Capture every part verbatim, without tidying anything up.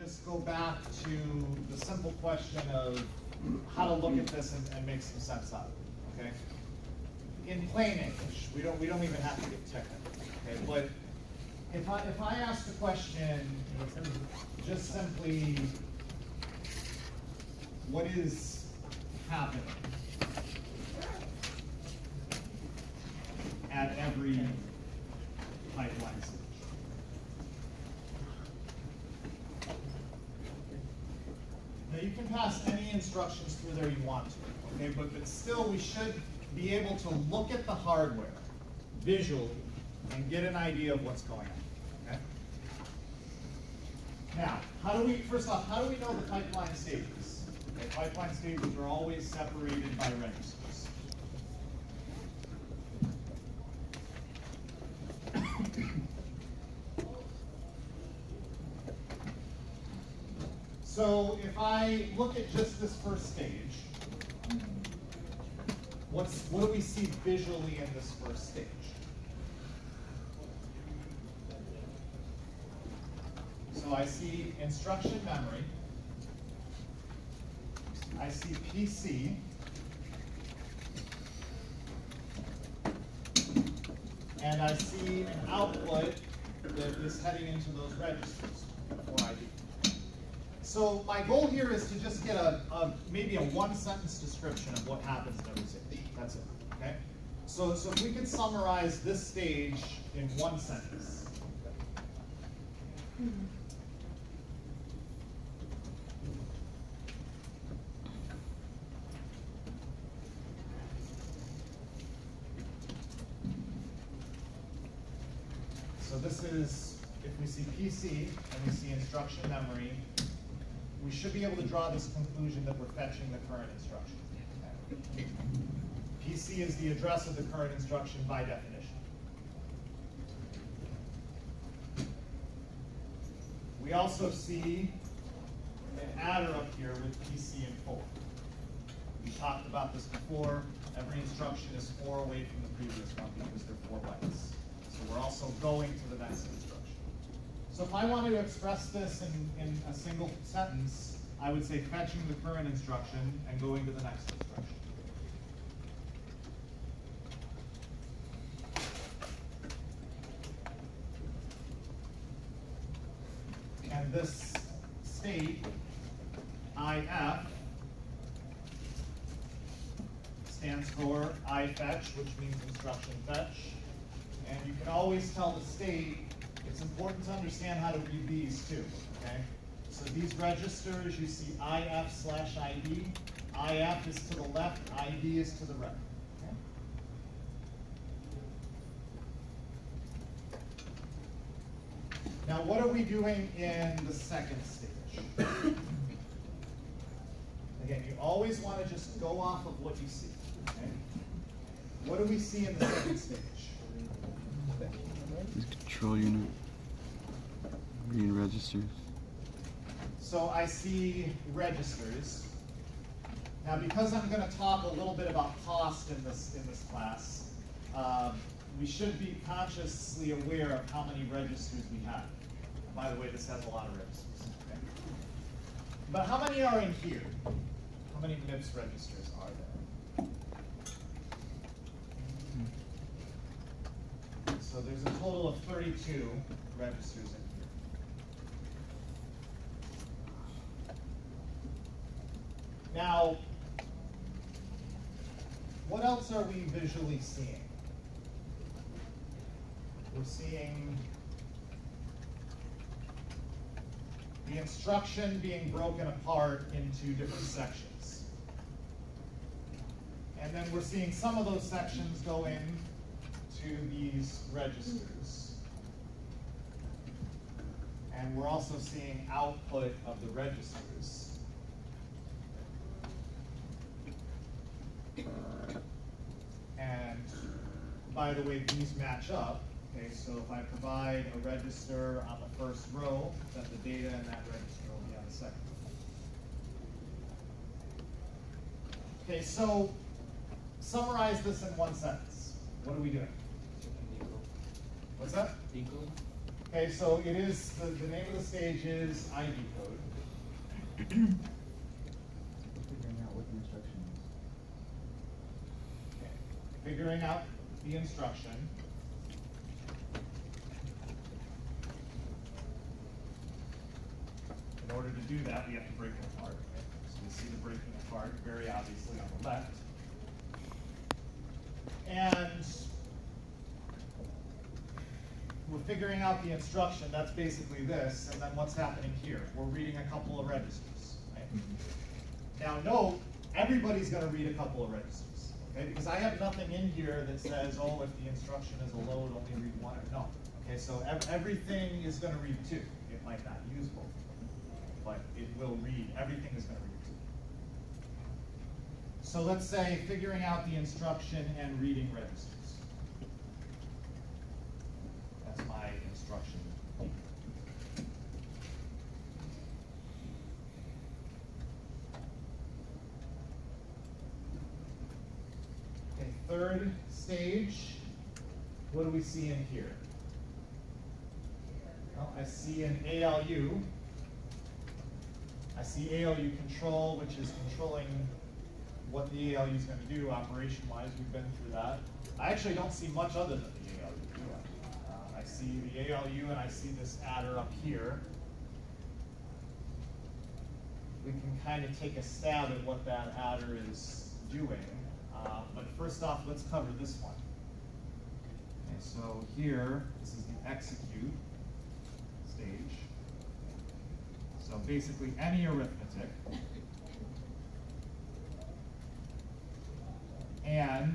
just go back to the simple question of how to look at this and, and make some sense out of it, okay? In plain English, we don't, we don't even have to get technical, okay? But if I, if I ask the question, just simply, what is happening at every pipeline stage? Now you can pass any instructions through there you want to, okay? But, but still we should be able to look at the hardware visually and get an idea of what's going on, okay? Now, how do we, first off, how do we know the pipeline stages? Okay, pipeline stages are always separated by registers. So if I look at just this first stage, what's, what do we see visually in this first stage? So I see instruction memory, I see P C, and I see an output that is heading into those registers for I D. So my goal here is to just get a, a maybe a one-sentence description of what happens in every stage. That's it. Okay. So so if we could summarize this stage in one sentence. Mm-hmm. So this is, if we see P C and we see instruction memory, we should be able to draw this conclusion that we're fetching the current instruction. Okay. P C is the address of the current instruction by definition. We also see an adder up here with P C and four. We talked about this before. Every instruction is four away from the previous one because they're four bytes. So we're also going to the next instruction. So if I wanted to express this in, in a single sentence, I would say fetching the current instruction and going to the next instruction. And this state, I F, stands for I fetch, which means instruction fetch. And you can always tell the state. It's important to understand how to read these too, okay? So these registers, you see I F slash I D. I F is to the left, I D is to the right, okay? Now what are we doing in the second stage? Again, you always want to just go off of what you see, okay? What do we see in the second stage? Control unit, reading registers. So I see registers. Now, because I'm going to talk a little bit about cost in this in this class, um, we should be consciously aware of how many registers we have. And by the way, this has a lot of registers. Okay? But how many are in here? How many M I P S registers are there? So there's a total of thirty-two registers in here. Now, what else are we visually seeing? We're seeing the instruction being broken apart into different sections. And then we're seeing some of those sections go in to these registers. And we're also seeing output of the registers. And by the way, these match up. Okay, so if I provide a register on the first row, then the data in that register will be on the second row. Okay, so summarize this in one sentence. What are we doing? What's that? Decode. Okay, so it is, the, the name of the stage is I V code. Figuring out what the instruction is. Okay. Figuring out the instruction. In order to do that, we have to break it apart. Okay? So we see the breaking apart very obviously on the left. And we're figuring out the instruction, that's basically this, and then what's happening here? We're reading a couple of registers, right? Now note, everybody's gonna read a couple of registers, okay? Because I have nothing in here that says, oh, if the instruction is a load, only read one, or no. Okay, so ev everything is gonna read two. It might not use both, but it will read, everything is gonna read two. So let's say figuring out the instruction and reading registers. That's my instruction. Okay, third stage, what do we see in here? Well, I see an A L U. I see A L U control, which is controlling what the A L U is going to do operation-wise. We've been through that. I actually don't see much other than the A L U, do I? Uh, I see the A L U and I see this adder up here. We can kind of take a stab at what that adder is doing. Uh, but first off, let's cover this one. Okay, so here, this is the execute stage. So basically any arithmetic. And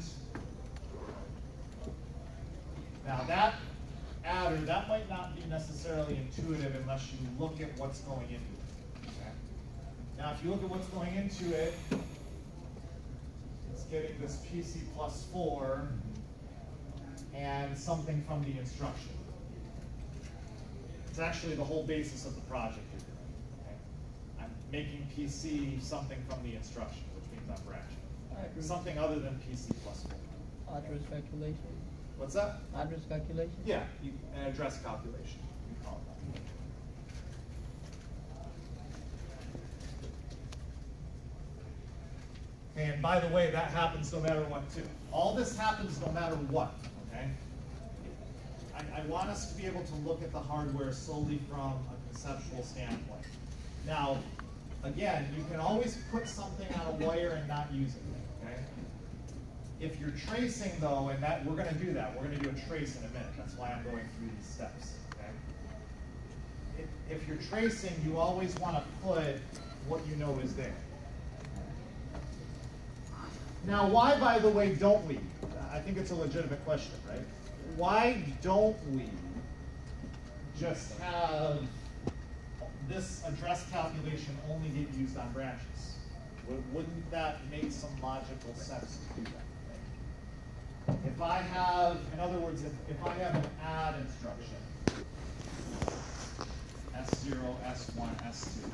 now that adder, that might not be necessarily intuitive unless you look at what's going into it. Okay? Now if you look at what's going into it, it's getting this P C plus four and something from the instruction. It's actually the whole basis of the project you're doing. Okay? I'm making P C something from the instruction, which means I'm branching. Something other than P C plus four. Address calculation. What's that? Address calculation. Yeah, you, an address calculation, you call it that. And by the way, that happens no matter what too. All this happens no matter what, okay? I, I want us to be able to look at the hardware solely from a conceptual standpoint. Now, again, you can always put something on a wire and not use it, okay? If you're tracing though, and that we're gonna do that, we're gonna do a trace in a minute. That's why I'm going through these steps, okay? If, if you're tracing, you always wanna put what you know is there. Now, why, by the way, don't we? I think it's a legitimate question, right? Why don't we just have this address calculation only get used on branches? Wouldn't that make some logical sense to do that? If I have, in other words, if, if I have an add instruction, S zero, S one, S two,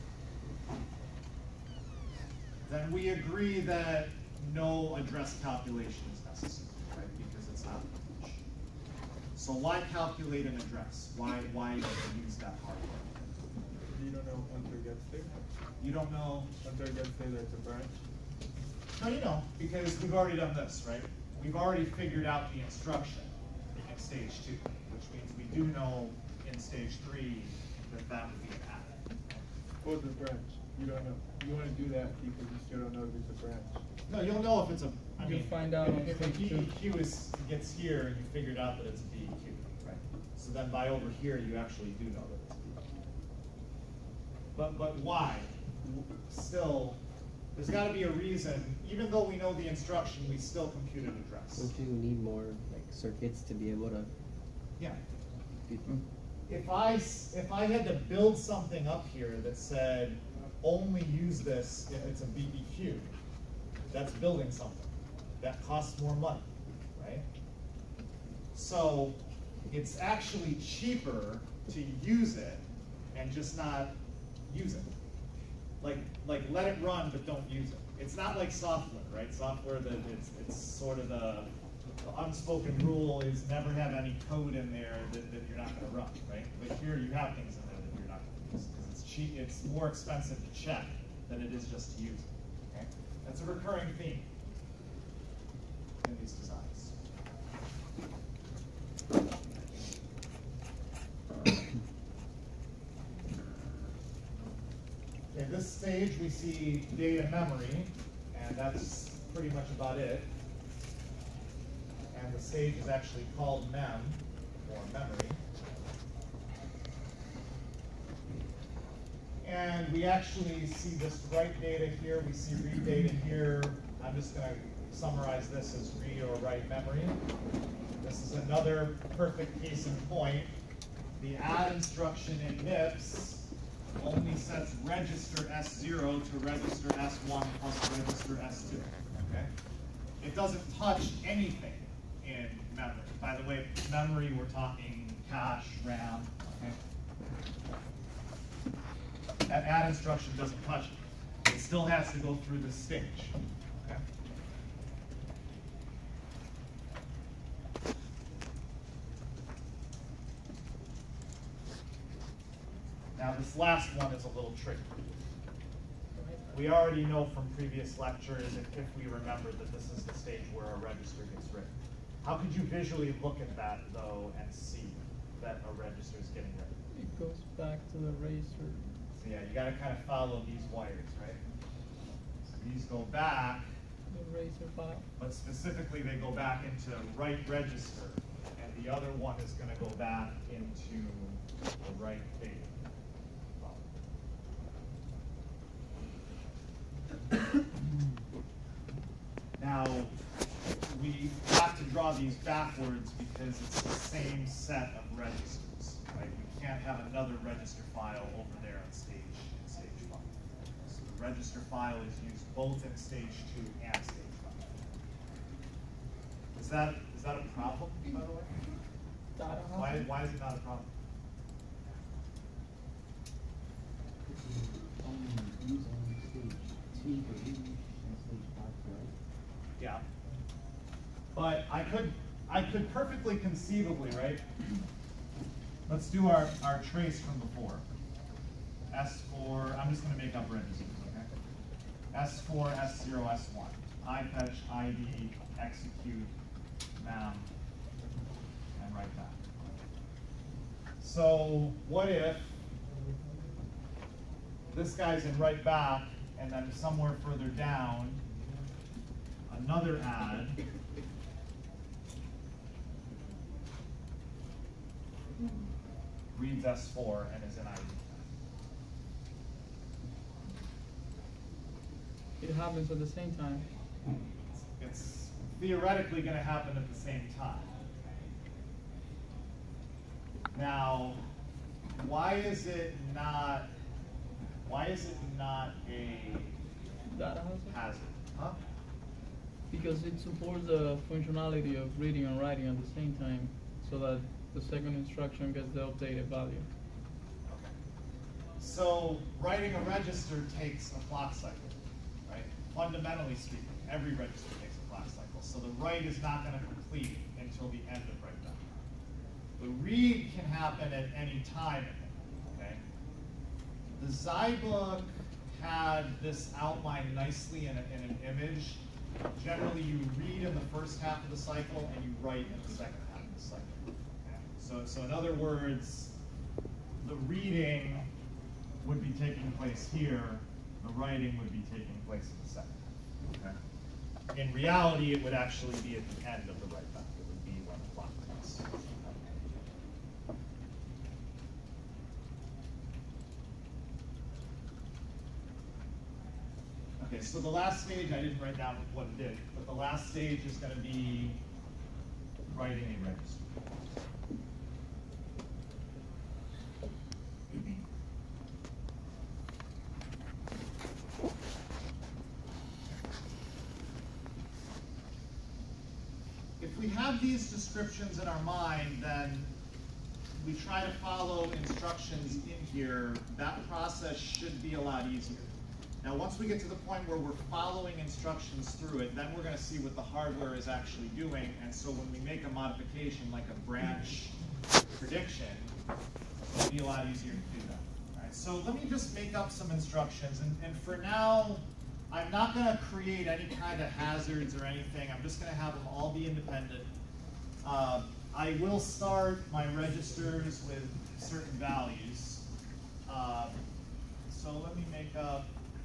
then we agree that no address calculation is necessary, right? Because it's not much. So why calculate an address? Why, why use that hardware? You don't know until it gets there? You don't know? Until it gets there, that's a branch? No, you know, because we've already done this, right? We've already figured out the instruction in stage two, which means we do know in stage three that that would be an add. For the branch, you don't know. You want to do that because you still don't know if it's a branch. No, you'll know if it's a, I You'll mean, find out if, on if a stage B E two. Q is, gets here and you figured out that it's a B E Q, right? So then by over here, you actually do know that it's a B E Q. But, but why? Still, there's gotta be a reason, even though we know the instruction, we still compute an address. Don't you need more like circuits to be able to? Yeah. Do, If I, s- if I had to build something up here that said, only use this if it's a B E Q, that's building something. That costs more money, right? So it's actually cheaper to use it and just not use it. Like, like let it run, but don't use it. It's not like software, right? Software that it's, it's sort of the, the unspoken rule is never have any code in there that, that you're not gonna run, right? But here you have things in there that you're not gonna use, because it's cheap, it's more expensive to check than it is just to use it, okay? That's a recurring theme in these designs. Okay, this stage we see data memory, and that's pretty much about it. And the stage is actually called mem, or memory. And we actually see this write data here, we see read data here. I'm just gonna summarize this as read or write memory. This is another perfect case in point. The add instruction in M I P S only sets register S zero to register S one plus register S two, okay? It doesn't touch anything in memory. By the way, memory, we're talking cache, RAM, okay? That add instruction doesn't touch it. It still has to go through this stage, okay? Now this last one is a little tricky. We already know from previous lectures, if, if we remember, that this is the stage where a register gets written. How could you visually look at that, though, and see that a register is getting written? It goes back to the racer. So yeah, you gotta kind of follow these wires, right? So these go back, The racer file. but specifically they go back into write register, and the other one is gonna go back into the write data. Now, we have to draw these backwards because it's the same set of registers, right? We can't have another register file over there in stage, in stage one. So the register file is used both in stage two and stage one. Is that, is that a problem, by the way? Data Why, hub. why is it not a problem? Only using stage two for read and stage five for write. Yeah. But I could, I could perfectly conceivably, right? Let's do our, our trace from before. S four, I'm just gonna make up registers, okay? S four, S zero, S one. I fetch, I D, execute, mem, and write back. So what if this guy's in write back, and then somewhere further down, another add reads S four and is in I D. It happens at the same time. It's theoretically going to happen at the same time. Now, why is it not? Why is it not a Data hazard. hazard? Huh? Because it supports the functionality of reading and writing at the same time, so that the second instruction gets the updated value. Okay. So writing a register takes a clock cycle, right? Fundamentally speaking, every register takes a clock cycle. So the write is not going to complete until the end of write down. The read can happen at any time, okay? The Zybook had this outlined nicely in, a, in an image. Generally, you read in the first half of the cycle and you write in the second half of the cycle. Okay? So, so in other words, the reading would be taking place here, the writing would be taking place in the second half. Okay? In reality, it would actually be at the end of the write back. It would be when the clock ticks. Okay, so the last stage, I didn't write down what it did, but the last stage is going to be writing a register. If we have these descriptions in our mind, then we try to follow instructions in here, that process should be a lot easier. Now, once we get to the point where we're following instructions through it, then we're gonna see what the hardware is actually doing, and so when we make a modification, like a branch prediction, it'll be a lot easier to do that. All right, so let me just make up some instructions, and, and for now, I'm not gonna create any kind of hazards or anything. I'm just gonna have them all be independent. Uh, I will start my registers with certain values. Uh, so let me make up,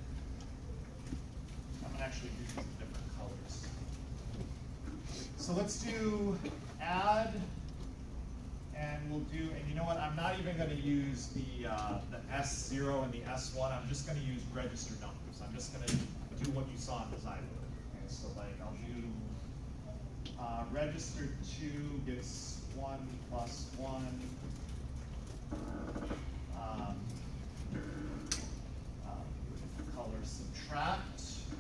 I'm gonna actually do these in different colors. So let's do add, and we'll do, and you know what, I'm not even gonna use the, uh, the S zero and the S one, I'm just gonna use register numbers. I'm just gonna do what you saw in the Zyboard. Okay, so like I'll do uh, register two gets one plus one. Um, uh, color subtract.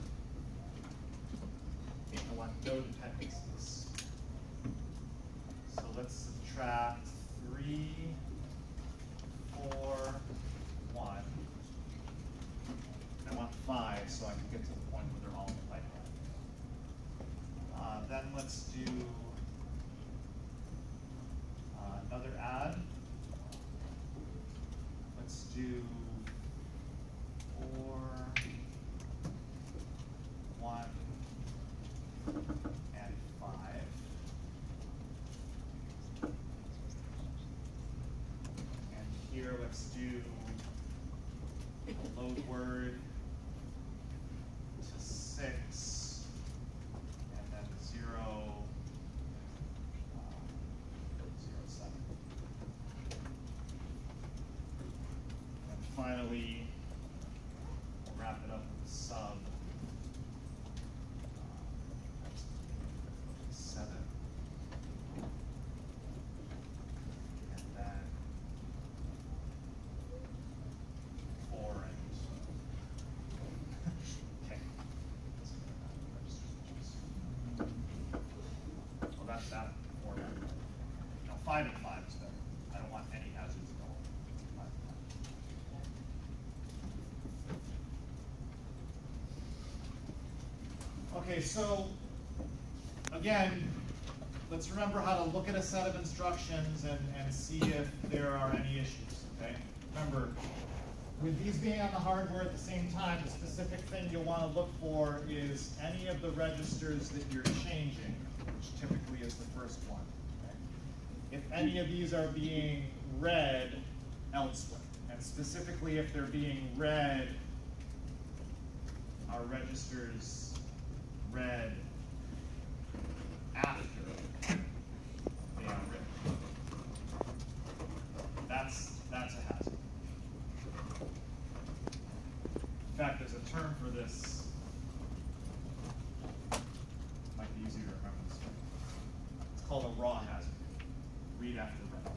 I want no dependencies. So let's subtract three, four, one. I want five so I can get to the point where they're all in the pipeline. Uh, then let's do uh, another add. Let's do four, one, and five. And here let's do a load word to six, and then zero, uh, zero, seven. And finally, we'll wrap it up with a sub. Uh, seven. And then four and okay. Well, that's that format. Now five and five is better. I don't want any hazards at all. Five and five. Okay, so again, let's remember how to look at a set of instructions and, and see if there are any issues, okay? Remember, with these being on the hardware at the same time, the specific thing you'll want to look for is any of the registers that you're changing, which typically is the first one. Okay? If any of these are being read elsewhere, and specifically if they're being read, are registers read after they are written? That's, that's a hazard. In fact, there's a term for this. Might be easier to remember this way. It's called a raw hazard. Read after read.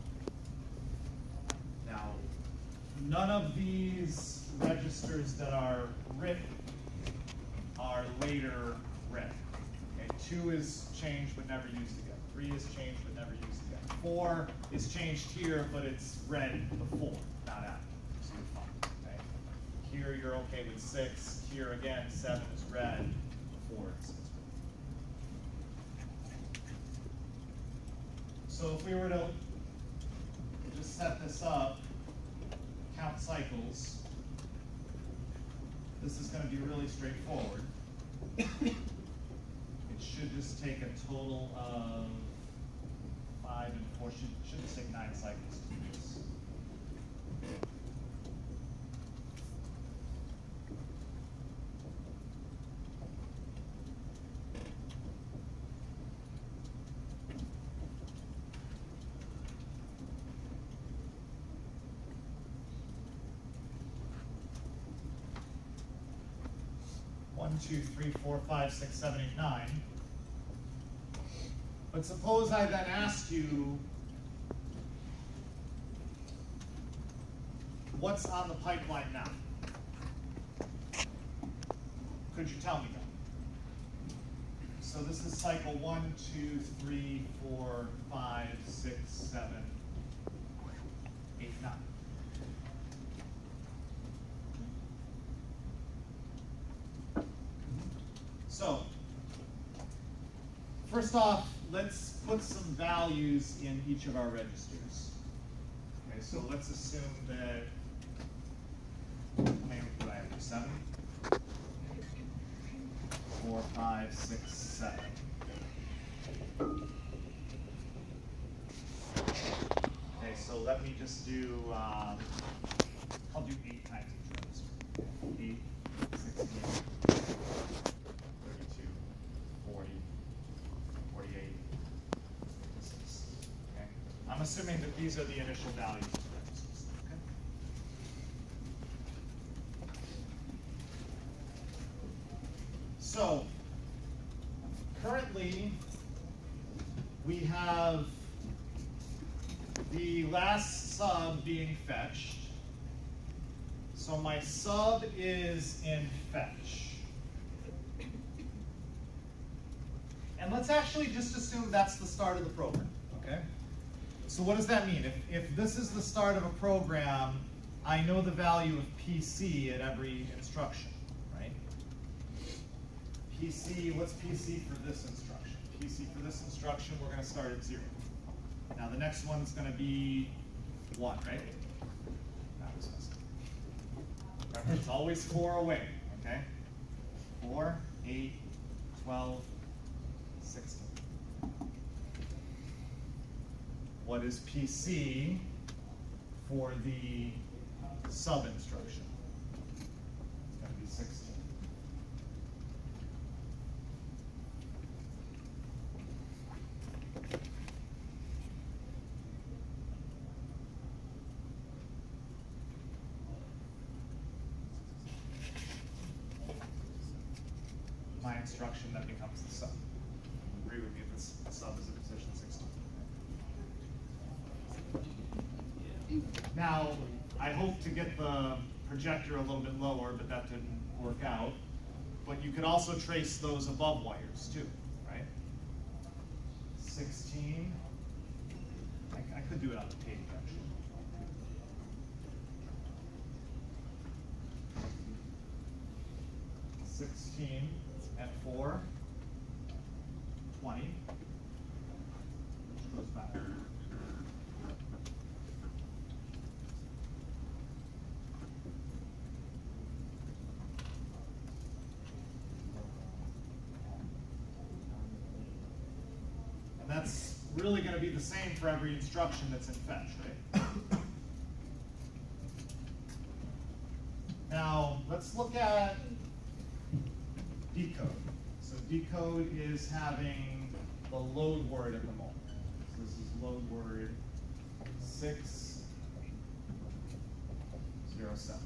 Now, none of these registers that are written are later read. Okay, two is changed but never used again. Three is changed but never used again. Four is changed here, but it's read before, not after. So you're fine. Okay. Here you're okay with six. Here again, seven is read before it's it's read. So if we were to just set this up, count cycles, this is going to be really straightforward. It should just take a total of five and four, should, should just take nine cycles to do this. One, two, three, four, five, six, seven, eight, nine. But suppose I then asked you, what's on the pipeline now? Could you tell me that? So this is cycle one, two, three, four, five, six, seven, eight, nine. So, first off, let's put some values in each of our registers. Okay, so let's assume that, how many would I have here? Seven? Four, five, six, seven. Okay, so let me just do, um, I'll do eight times each register. Eight, sixteen, thirty-two, forty, forty-eight, fifty-six. Okay? I'm assuming that these are the initial values of the registers. Okay? So, currently, we have the last sub being fetched. So my sub is in fetch. And let's actually just assume that's the start of the program, okay? So what does that mean? If, if this is the start of a program, I know the value of P C at every instruction, right? P C, what's P C for this instruction? P C for this instruction, we're going to start at zero. Now the next one's going to be one, right? That was messed up. Remember, it's always four away, okay? four, eight, twelve, sixteen. What is P C for the sub instruction? It's going to be sixteen. My instruction that becomes the sub. Agree with me if this sub is at position sixteen. Now, I hope to get the projector a little bit lower, but that didn't work out. But you could also trace those above wires too, right? sixteen. I, I could do it on the page actually. sixteen at four, twenty, which goes back. And that's really going to be the same for every instruction that's in fetch, right? Now, let's look at decode. So decode is having the load word at the moment. So this is load word six zero seven.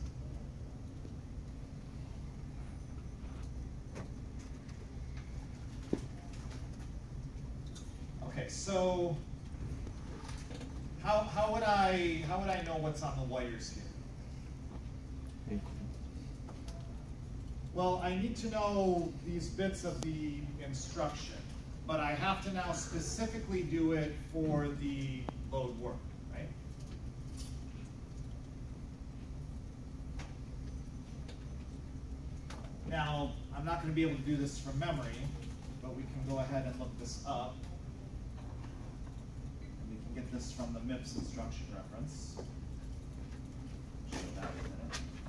Okay, so how how would I how would I know what's on the wires here? Well, I need to know these bits of the instruction, but I have to now specifically do it for the load work, right? Now, I'm not going to be able to do this from memory, but we can go ahead and look this up. And we can get this from the M I P S instruction reference. Show that in a minute.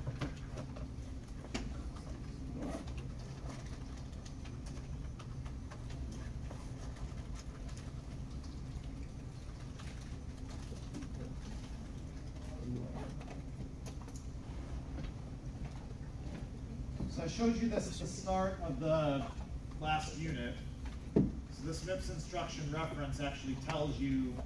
So I showed you this at the start of the last unit. So this M I P S instruction reference actually tells you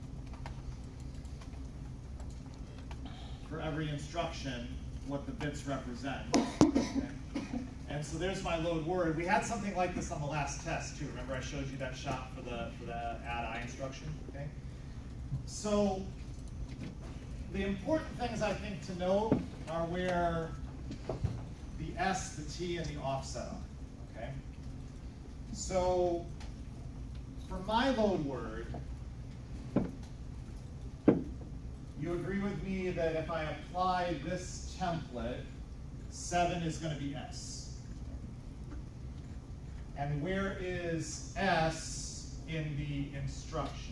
for every instruction what the bits represent. Okay? And so there's my load word. We had something like this on the last test too. Remember I showed you that shot for the for the add I instruction? Okay. So the important things I think to know are where the S, the T, and the offset are, okay? So for my load word, you agree with me that if I apply this template, seven is going to be S. And where is S in the instruction?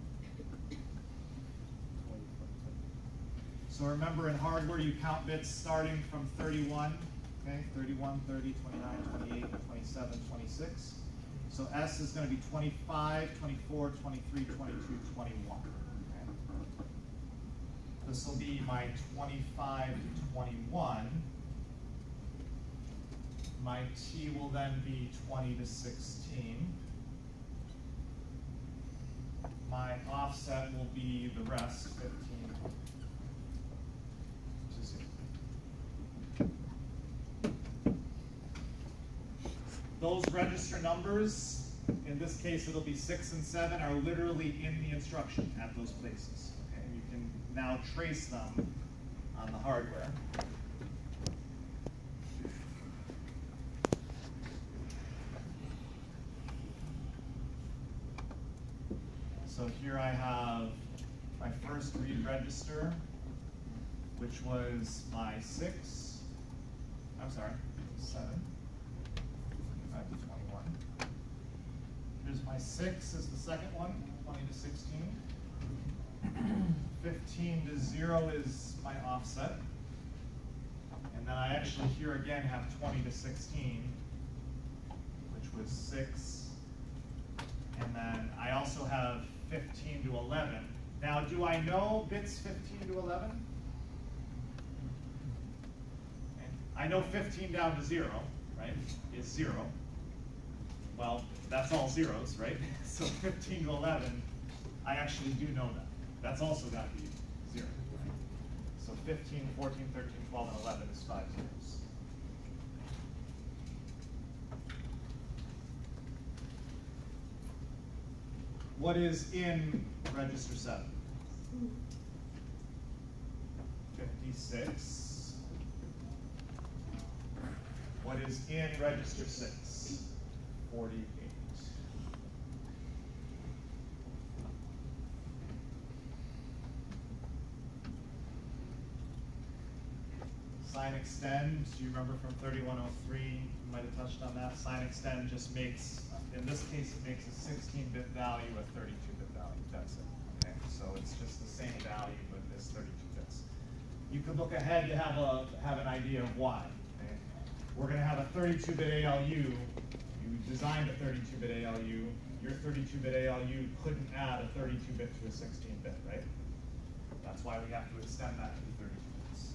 So remember, in hardware, you count bits starting from thirty-one, okay? thirty-one, thirty, twenty-nine, twenty-eight, twenty-seven, twenty-six. So S is going to be twenty-five, twenty-four, twenty-three, twenty-two, twenty-one. Okay? This will be my twenty-five to twenty-one. My T will then be twenty to sixteen. My offset will be the rest, fifteen to zero. Those register numbers, in this case it'll be six and seven, are literally in the instruction at those places. Okay? You can now trace them on the hardware. So here I have my first read register, which was my six, I'm sorry, seven, twenty-five to twenty-one. Here's my six is the second one, twenty to sixteen. fifteen to zero is my offset. And then I actually here again have twenty to sixteen, which was six. And then I also have fifteen to eleven. Now, do I know bits fifteen to eleven? Okay. I know fifteen down to zero, right, is zero. Well, that's all zeros, right? So fifteen to eleven, I actually do know that. That's also got to be zero, right? So fifteen, fourteen, thirteen, twelve, and eleven is five zeros. What is in register seven? fifty-six. What is in register six? forty-eight. Sign extend, do you remember from thirty-one oh three, you might have touched on that. Sign extend just makes, in this case, it makes a sixteen bit value a thirty-two bit value, that's it. Okay, so it's just the same value, but it's thirty-two bits. You could look ahead to have a have an idea of why. Okay? We're gonna have a thirty-two bit A L U, you designed a thirty-two bit A L U, your thirty-two bit A L U couldn't add a thirty-two bit to a sixteen bit, right? That's why we have to extend that to the thirty-two bits.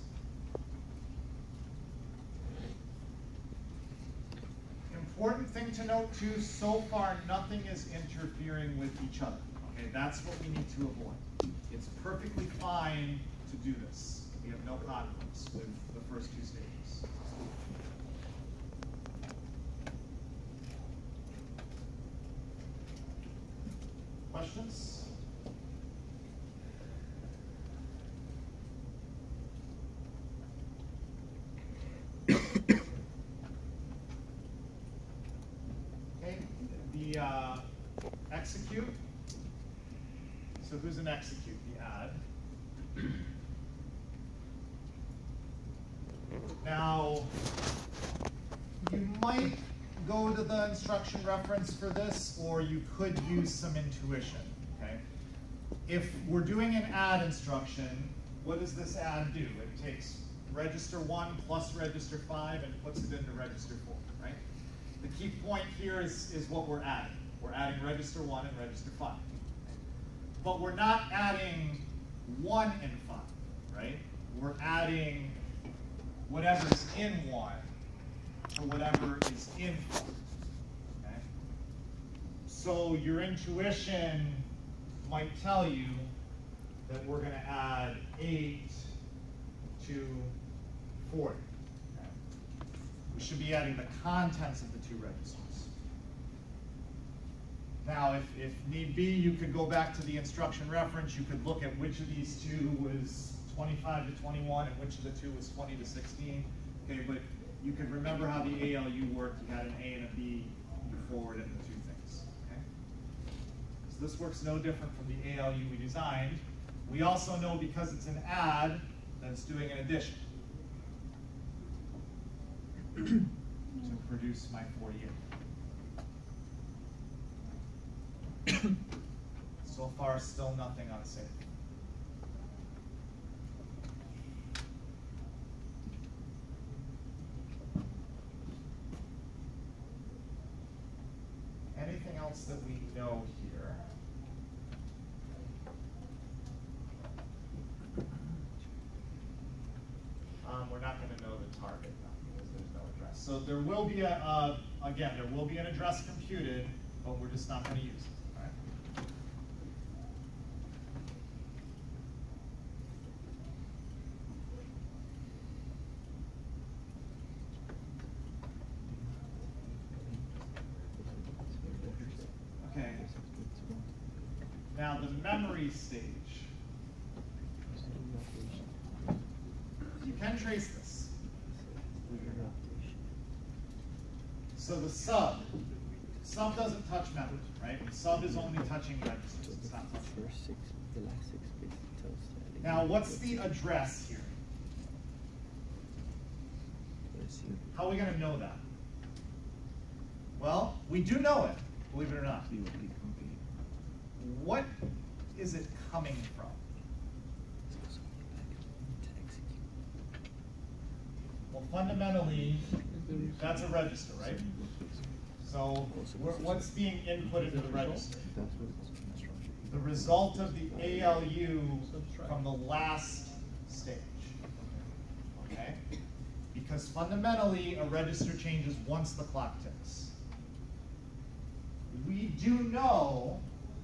Important thing to note too, so far nothing is interfering with each other. Okay, that's what we need to avoid. It's perfectly fine to do this. We have no conflicts with the first two stages. Questions? The uh, execute. So who's an execute? The add. Now, you might go to the instruction reference for this, or you could use some intuition. Okay. If we're doing an add instruction, what does this add do? It takes register one plus register five and puts it into register four, right? The key point here is, is what we're adding. We're adding register one and register five. But we're not adding one and five, right? We're adding whatever's in one to whatever is in five. Okay? So your intuition might tell you that we're going to add eight to forty. We should be adding the contents of the two registers. Now, if, if need be, you could go back to the instruction reference. You could look at which of these two was twenty-five to twenty-one and which of the two was twenty to sixteen. Okay, but you could remember how the A L U worked. You had an A and a B, you forwarded the two things. Okay? So this works no different from the A L U we designed. We also know because it's an add that it's doing an addition to produce my forty-eight. So far, still nothing unsafe. Anything else that we know here? Um, we're not gonna know the target now because there's no address. So there will be a, uh, again, there will be an address computed, but we're just not gonna use it, all right? Okay. Now the memory stage. You can trace this. So the sub, sub doesn't touch memory, right? Sub is only touching registers. It's not touching. First six, the last six bits tells that. Now, what's the address here? How are we going to know that? Well, we do know it, believe it or not. What is it coming from? Well, fundamentally, that's a register, right? So, we're, what's being inputted to the register? The result of the A L U from the last stage. Okay? Because fundamentally, a register changes once the clock ticks. We do know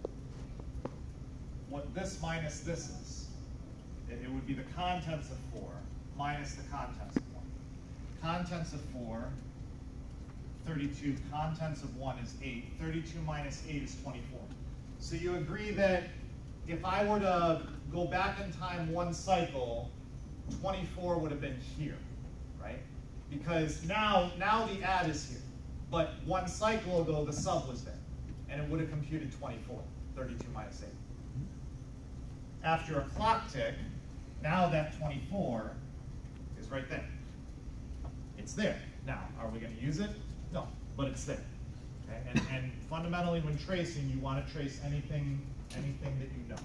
what this minus this is. It, it would be the contents of four minus the contents of one. Contents of four, thirty-two, contents of one is eight. thirty-two minus eight is twenty-four. So you agree that if I were to go back in time one cycle, twenty-four would have been here, right? Because now, now the add is here. But one cycle ago, the sub was there. And it would have computed twenty-four, thirty-two minus eight. After a clock tick, now that twenty-four is right there. It's there. Now, are we going to use it? No, but it's there. Okay? And, and fundamentally, when tracing, you want to trace anything, anything that you know.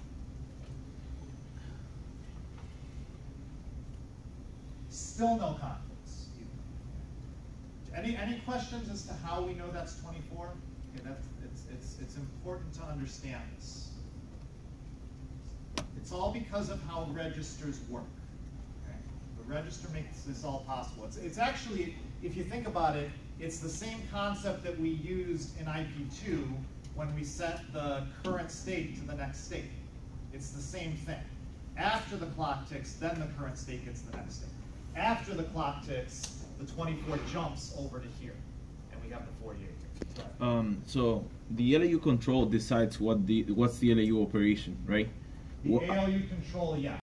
Still no conflicts. Any any questions as to how we know that's twenty-four? Okay, that's it's it's it's important to understand this. It's all because of how registers work. Okay? The register makes this all possible. It's it's actually, if you think about it, it's the same concept that we used in I P two when we set the current state to the next state. It's the same thing. After the clock ticks, then the current state gets the next state. After the clock ticks, the twenty-four jumps over to here, and we have the forty-eight here. Um, so the L A U control decides what the what's the L A U operation, right? The A L U control, yeah.